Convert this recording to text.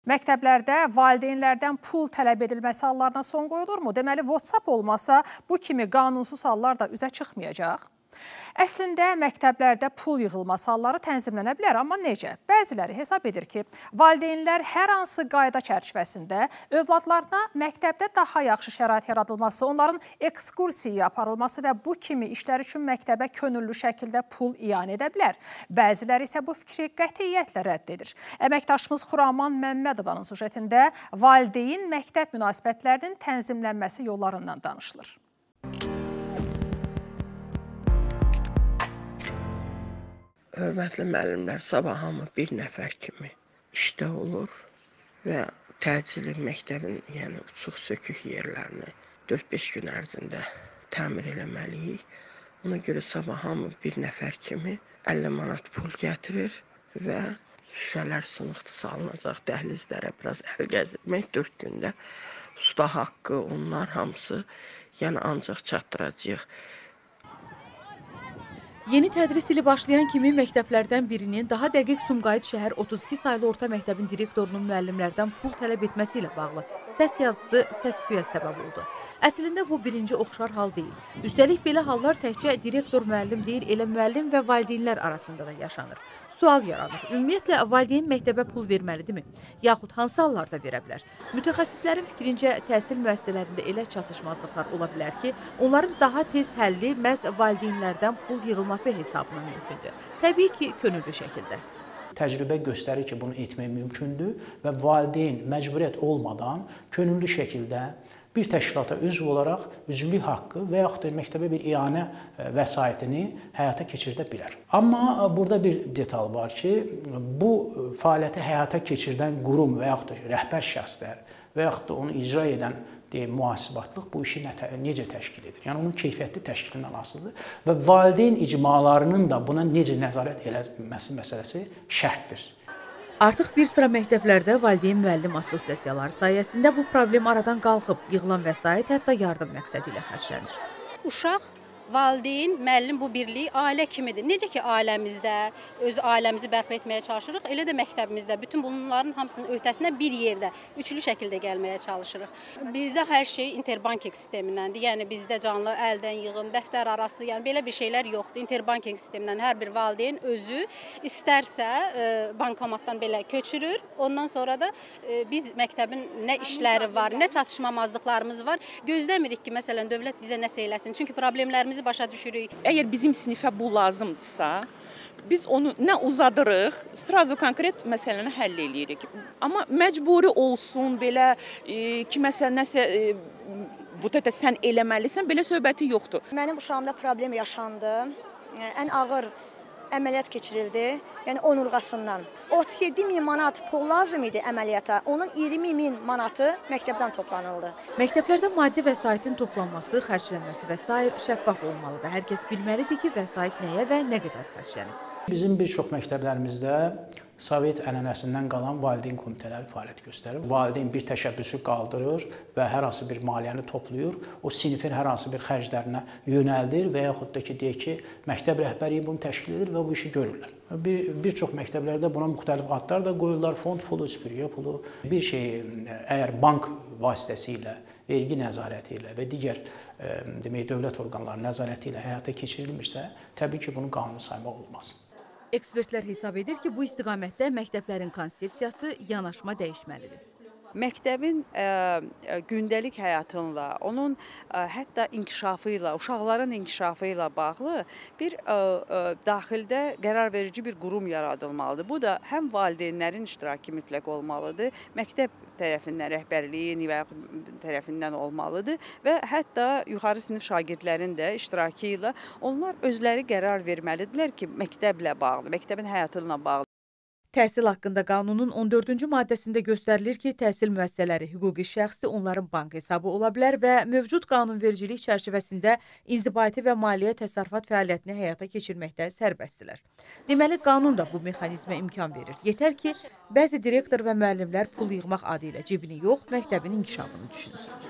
Məktəblərdə valideynlərdən pul tələb edilməsi hallarına son qoyulurmu? Deməli, WhatsApp olmasa bu kimi qanunsuz hallar da üzə çıxmayacaq. Əslində, məktəblərdə pul yığılması halları tənzimlənə bilər, amma necə? Bəziləri hesab edir ki, valideynlər hər hansı qayda çərçivəsində övladlarına məktəbdə daha yaxşı şərait yaradılması, onların ekskursiyaya aparılması və bu kimi işlər üçün məktəbə könüllü şəkildə pul iyan edə bilər. Bəziləri isə bu fikri qətiyyətlə rədd edir. Əməkdaşımız Xuraman Məmmədovanın sujetində valideyn məktəb münasibətlərinin tənzimlənməsi yollarından danışılır. Hörmətli müəllimlər, sabah hamı bir nəfər kimi işdə olur və təcili məktəbin, yəni uçuq-sökük yerlərini 4-5 gün ərzində təmir eləməliyik. Ona görə sabah hamı bir nəfər kimi 50 manat pul gətirir və şüşələr sınıqdı salınacaq, dəhlizlərə biraz əl gəzdirmək 4 gündə usta haqqı, onlar hamısı yəni ancaq çatdıracağıq. Yeni tədris ili başlayan kimi məktəblərdən birinin daha dəqiq Sumqayıt şəhər 32 saylı orta məktəbin direktorunun müəllimlərdən pul tələb etməsi ilə bağlı səs yazısı səs-küyə səbəb oldu. Əslində bu birinci oxşar hal deyil. Üstəlik belə hallar təkcə direktor müəllim deyil, elə müəllim və valideynlər arasında da yaşanır. Sual yaranır. Ümumiyyətlə, valideyn məktəbə pul verməlidirmi? Yaxud hansı hallarda verə bilər? Mütəxəssislərin fikrincə, təhsil müəssisələrində elə çatışmazlıqlar ola bilər ki, onların daha tez həlli məhz valideynlərdən pul yığılması hesabına mümkündür. Təbii ki, könüllü şəkildə. Təcrübə göstərir ki, bunu etmək mümkündür və valideyn məcburiyyət olmadan könüllü şəkildə bir təşkilata üzv olaraq üzvlük haqqı və yaxud da məktəbə bir ianə vəsaitini həyata keçirdə bilər. Amma burada bir detal var ki, bu fəaliyyəti həyata keçirdən qurum və yaxud da rəhbər şəxslər və yaxud da onu icra edən mühasibatlıq bu işi necə təşkil edir? Yəni, onun keyfiyyətli təşkilindən asılıdır və valideyn icmalarının da buna necə nəzarət edilməsi məsələsi şərtdir. Artıq bir sıra məktəblərdə valideyn-müəllim assosiasiyaları sayəsində bu problem aradan qalxıb, yığılan vəsait hətta yardım məqsədi ilə xərclənir. Uşaq, valideyn, müəllim bu birlik ailə kimidir. Necə ki, ailəmizdə öz ailəmizi bərpa etməyə çalışırıq, elə də məktəbimizdə bütün bunların hamısının öhdəsinə bir yerdə, üçlü şəkildə gəlməyə çalışırıq. Bizdə hər şey interbanking sistemindəndir. Yəni, bizdə canlı əldən yığım, dəftər arası, yəni belə bir şeylər yoxdur. Interbanking sistemindən hər bir valideyn özü istərsə bankomatdan belə köçürür. Ondan sonra da biz məktəbin nə işləri var, nə çatışmamazlıqlarımız var. Gözləmirik ki, məsələn, dövlət bizə nəsə eləsin. Çünki problemlərimiz başa düşürük. Əgər bizim sinifə bu lazımdırsa, biz onu nə uzadırıq, sırası konkret məsələni həll eləyirik. Amma məcburi olsun, belə ki, məsələn, nəsə sən eləməlisən, belə söhbəti yoxdur. Mənim uşağımda problem yaşandı. Ən ağır əməliyyat keçirildi, yəni onurğasından. 37.000 manat pul lazım idi əməliyyata, onun 20.000 manatı məktəbdən toplanıldı. Məktəblərdə maddi vəsaitin toplanması, xərclənməsi və s. şəffaf olmalıdır. Hər kəs bilməlidir ki, vəsait nəyə və nə qədər xərclənir. Bizim bir çox məktəblərimizdə Sovet ənənəsindən qalan valideyn komitələri fəaliyyət göstərir. Valideyn bir təşəbbüsü qaldırır və hər hansı bir maliyyəni toplayır, o sinifin hər hansı bir xərclərinə yönəldir və yaxud da ki, deyək ki, məktəb rəhbərliyi bunu təşkil edir və bu işi görürlər. Bir çox məktəblərdə buna müxtəlif adlar da qoyurlar, fond pulu, süpürgə pulu. Bir şey, əgər bank vasitəsilə, vergi nəzarəti ilə və digər dövlət orqanları nəzarəti ilə həyata keçirilmirsə, təbii ki, bunu qanuni saymaq olmaz. Ekspertlər hesab edir ki, bu istiqamətdə məktəblərin konsepsiyası, yanaşma dəyişməlidir. Məktəbin gündəlik həyatınla, onun hətta inkişafı ilə, uşaqların inkişafı ilə bağlı bir daxildə qərar verici bir qurum yaradılmalıdır. Bu da həm valideynlərin iştirakı mütləq olmalıdır, məktəb tərəfindən, rəhbərliyin və yaxud tərəfindən olmalıdır və hətta yuxarı sinif şagirdlərin də iştirakı ilə onlar özləri qərar verməlidirlər ki, məktəblə bağlı, məktəbin həyatıyla bağlı. Təhsil haqqında qanunun 14-cü maddəsində göstərilir ki, təhsil müəssisələri hüquqi şəxsi onların bank hesabı ola bilər və mövcud qanunvericilik çərçivəsində inzibati və maliyyə təsərrüfat fəaliyyətini həyata keçirməkdə sərbəstdirlər. Deməli, qanun da bu mexanizmə imkan verir. Yetər ki, bəzi direktor və müəllimlər pul yığmaq adı ilə cibini yox, məktəbin inkişafını düşünsün.